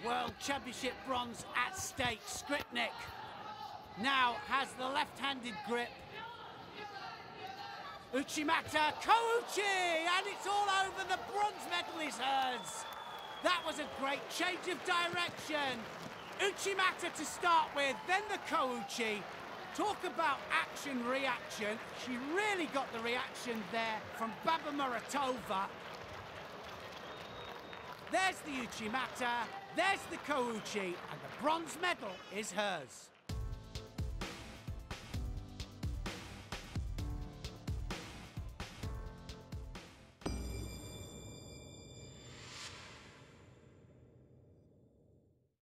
World Championship bronze at stake. Skrypnik now has the left-handed grip. Uchi Mata, Kouchi, and it's all over. The bronze medal is hers. That was a great change of direction. Uchi Mata to start with, then the Kouchi. Talk about action-reaction. She really got the reaction there from Babamuratova. There's the Uchi Mata, there's the Kouchi, and the bronze medal is hers.